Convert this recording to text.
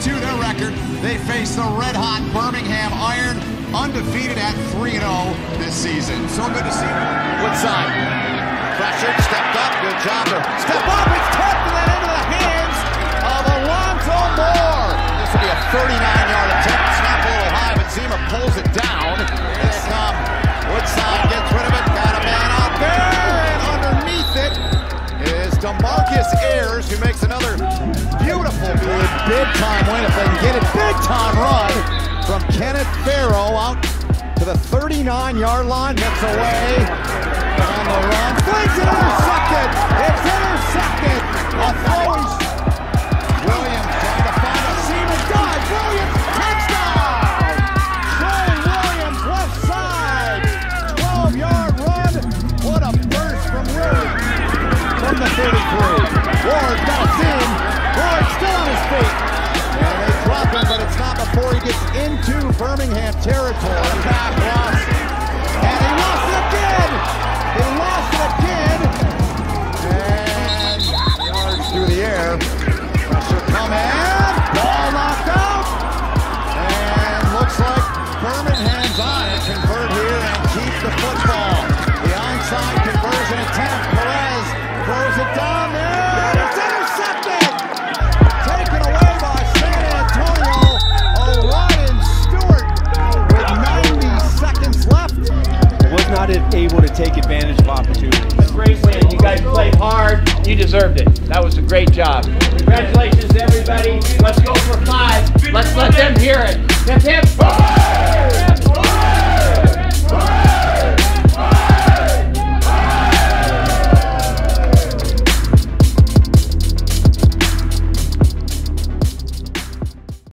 2-2 their record. They face the red-hot Birmingham Iron, undefeated at 3-0 this season. So good to see them. Woodside, pressured, stepped up, good job to step up, it's tapped and then into the hands of Alonzo Moore. This will be a 39-yard attempt, snap a little high, but Zima pulls it down. Here they come, Woodside gets rid of it, got a man out there, and underneath it is DeMarcus Ayers, who makes another beautiful, good, big-time win if they can get it, big-time run from Kenneth Farrow out to the 39-yard line, gets away on the run, flings it, intercepted, it's intercepted, a throw. Williams trying to find a seam and dive, Williams, touchdown! Trey Williams, left side, 12-yard run, what a burst from Williams from the 33. Ward got a seam, Ward still on his feet, and they drop him, but it's not before he gets into Birmingham territory. Back lost, and he lost it again! He lost it again! And yards through the air. Pressure coming, ball knocked out! And looks like Birmingham's on it. Convert here and keep the football. The onside conversion attempt. Perez throws it down there, and it's intercepted! Taken away by San Antonio. Orion Stewart with 90 seconds left. Was not able to take advantage of opportunity. A great win. You guys played hard. You deserved it. That was a great job. Congratulations, everybody. Let's go for 5. Let's let them hear it. Hip, hip.